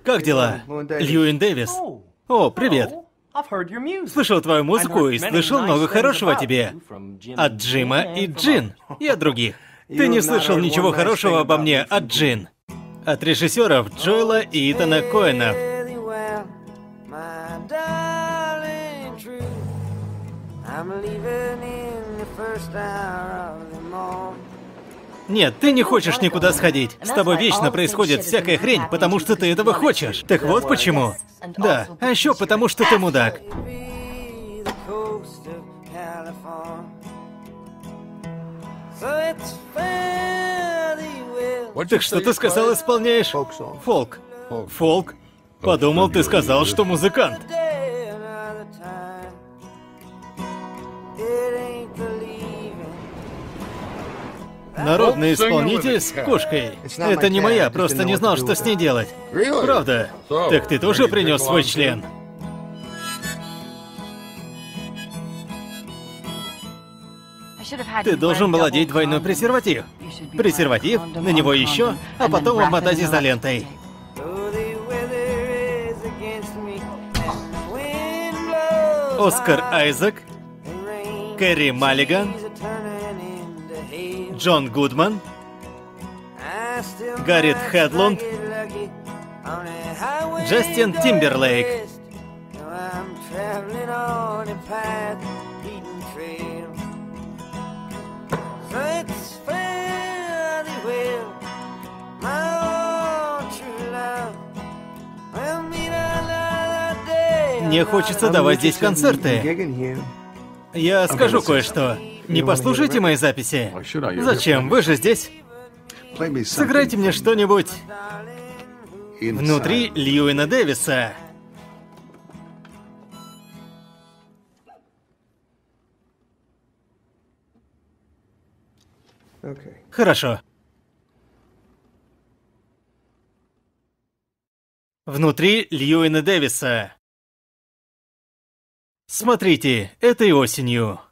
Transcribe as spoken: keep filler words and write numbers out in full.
Как дела? Льюин Дэвис. О, привет. Слышал твою музыку и слышал много хорошего о тебе. От Джима и Джин. И от других. Ты не слышал ничего хорошего обо мне от Джин. От режиссеров Джоэла и Итана Коэна. Нет, ты не хочешь никуда сходить. С тобой вечно происходит всякая хрень, потому что ты этого хочешь. Так вот почему. Да, а еще потому что ты мудак. Так что ты сказал, исполняешь? Фолк. Фолк? Подумал, ты сказал, что музыкант. Народный исполнитель с кошкой. Это не моя, просто не знал, что с ней делать. Правда? Так ты тоже принес свой член? Ты должен был одеть двойной презерватив. Презерватив, на него еще, а потом обмотать изолентой. Оскар Айзек, Кэрри Маллиган, Джон Гудман, Гаррет Хедлунд, Джастин Тимберлейк. Мне хочется давать здесь концерты. Я скажу кое-что. Не послушайте мои записи. Зачем? Вы же здесь. Сыграйте мне что-нибудь внутри Льюина Дэвиса. Хорошо. Внутри Льюина Дэвиса. Смотрите, этой осенью.